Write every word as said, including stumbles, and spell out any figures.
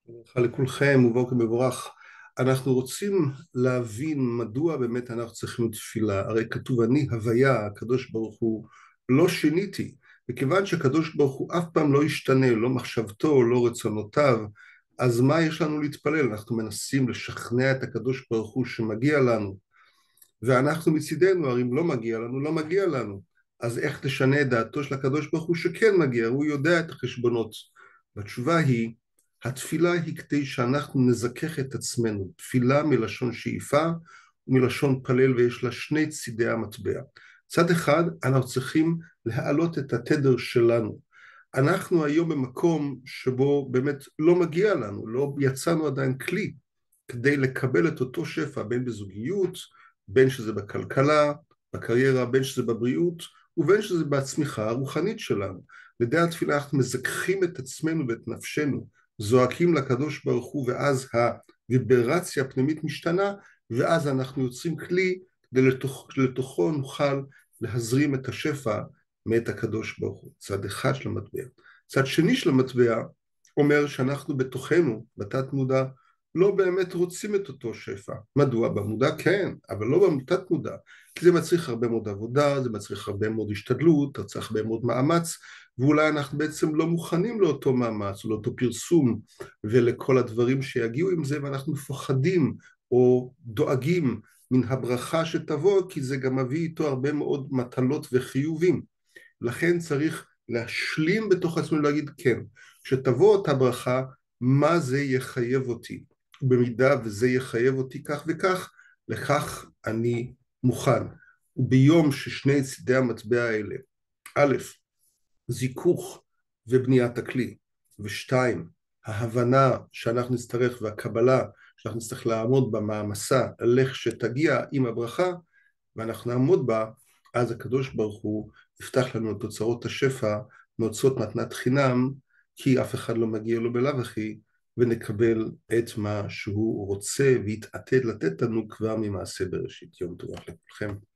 ברכה לכולכם ובוקר מבורך. אנחנו רוצים להבין מדוע באמת אנחנו צריכים תפילה. הרי כתוב אני הוויה, הקדוש ברוך הוא לא שיניתי, וכיוון שהקדוש ברוך הוא אף פעם לא ישתנה, לא מחשבתו, לא רצונותיו, אז מה יש לנו להתפלל? אנחנו מנסים לשכנע את הקדוש ברוך הוא שמגיע לנו, ואנחנו מצידנו, הרי אם לא מגיע לנו, לא מגיע לנו. אז איך נשנה את דעתו של הקדוש ברוך הוא שכן מגיע, הוא יודע את החשבונות. והתשובה היא, התפילה היא כדי שאנחנו נזכך את עצמנו. תפילה מלשון שאיפה ומלשון פלל, ויש לה שני צידי המטבע. צד אחד, אנחנו צריכים להעלות את התדר שלנו. אנחנו היום במקום שבו באמת לא מגיע לנו, לא יצאנו עדיין כלי כדי לקבל את אותו שפע, בין בזוגיות, בין שזה בכלכלה, בקריירה, בין שזה בבריאות, ובין שזה בצמיחה הרוחנית שלנו. לידי התפילה אנחנו מזכחים את עצמנו ואת נפשנו, זועקים לקדוש ברוך הוא, ואז הוויברציה הפנימית משתנה, ואז אנחנו יוצרים כלי, כדי לתוך, לתוכו נוכל להזרים את השפע מאת הקדוש ברוך הוא. צד אחד של המטבע. צד שני של המטבע אומר שאנחנו בתוכנו, בתת מודע, לא באמת רוצים את אותו שפע. מדוע? במודע כן, אבל לא בתת מודע, כי זה מצריך הרבה מאוד עבודה, זה מצריך הרבה מאוד השתדלות, זה צריך הרבה מאוד מאמץ, ואולי אנחנו בעצם לא מוכנים לאותו מאמץ, לאותו פרסום, ולכל הדברים שיגיעו עם זה, ואנחנו מפוחדים או דואגים מן הברכה שתבוא, כי זה גם מביא איתו הרבה מאוד מטלות וחיובים. לכן צריך להשלים בתוך עצמנו להגיד כן, כשתבוא אותה ברכה, מה זה יחייב אותי? במידה וזה יחייב אותי כך וכך, לכך אני מוכן. וביום ששני צידי המטבע האלה, א', זיכוך ובניית הכלי, ושתיים, ההבנה שאנחנו נצטרך והקבלה שאנחנו נצטרך לעמוד במעמסה לכשתגיע עם הברכה, ואנחנו נעמוד בה, אז הקדוש ברוך הוא יפתח לנו את אוצרות השפע, מאוצרות מתנת חינם, כי אף אחד לא מגיע לו בלאו הכי, ונקבל את מה שהוא רוצה ויתעתד לתת לנו כבר ממעשה בראשית. יום טוב לכולכם.